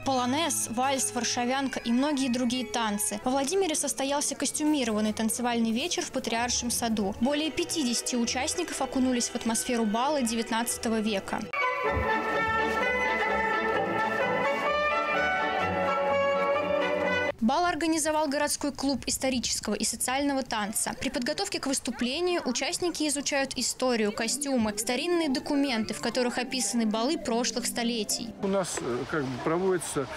Полонез, вальс, варшавянка и многие другие танцы. Во Владимире состоялся костюмированный танцевальный вечер в Патриаршем саду. Более 50 участников окунулись в атмосферу бала XIX века. Бал организовал городской клуб исторического и социального танца. При подготовке к выступлению участники изучают историю, костюмы, старинные документы, в которых описаны балы прошлых столетий. У нас проводятся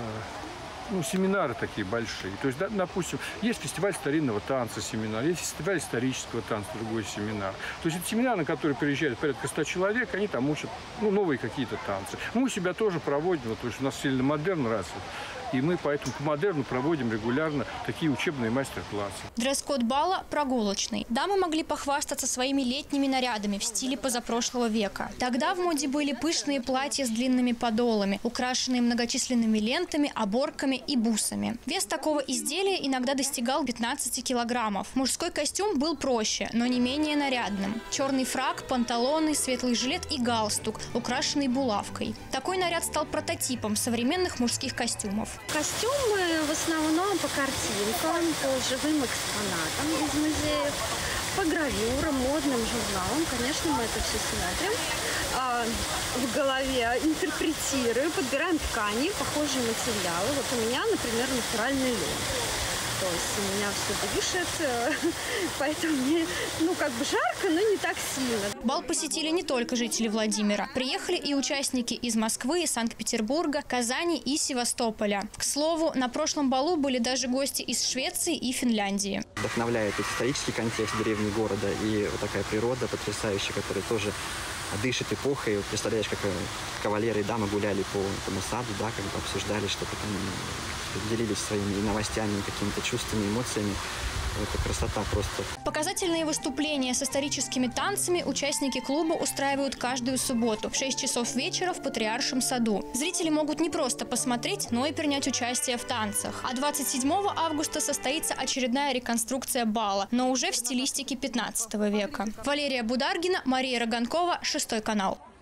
семинары такие большие. То есть, допустим, есть фестиваль старинного танца, семинар, есть фестиваль исторического танца, другой семинар. То есть это семинар, на который приезжает порядка 100 человек, они там учат новые какие-то танцы. Мы у себя тоже проводим, то есть у нас сильно модерн развит. И мы поэтому по модерну проводим регулярно такие учебные мастер-классы. Дресс-код бала прогулочный. Дамы могли похвастаться своими летними нарядами в стиле позапрошлого века. Тогда в моде были пышные платья с длинными подолами, украшенные многочисленными лентами, оборками и бусами. Вес такого изделия иногда достигал 15 килограммов. Мужской костюм был проще, но не менее нарядным. Черный фрак, панталоны, светлый жилет и галстук, украшенный булавкой. Такой наряд стал прототипом современных мужских костюмов. Костюмы в основном по картинкам, по живым экспонатам из музеев, по гравюрам, модным журналам. Конечно, мы это все смотрим. В голове интерпретируем, подбираем ткани, похожие материалы. Вот у меня, например, натуральный лен. То есть у меня все дышит, поэтому мне, жарко, но не так сильно. Бал посетили не только жители Владимира. Приехали и участники из Москвы, Санкт-Петербурга, Казани и Севастополя. К слову, на прошлом балу были даже гости из Швеции и Финляндии. Вдохновляет исторический контекст древнего города и вот такая природа потрясающая, которая тоже дышит эпохой. Представляешь, как кавалеры и дамы гуляли по этому саду, да, как бы обсуждали что-то там, делились своими новостями, какими-то чувствами, эмоциями. Это красота просто. Показательные выступления с историческими танцами участники клуба устраивают каждую субботу в 6 часов вечера в Патриаршем саду. Зрители могут не просто посмотреть, но и принять участие в танцах. А 27 августа состоится очередная реконструкция бала, но уже в стилистике 15 века. Валерия Бударгина, Мария Роганкова, 6 канал.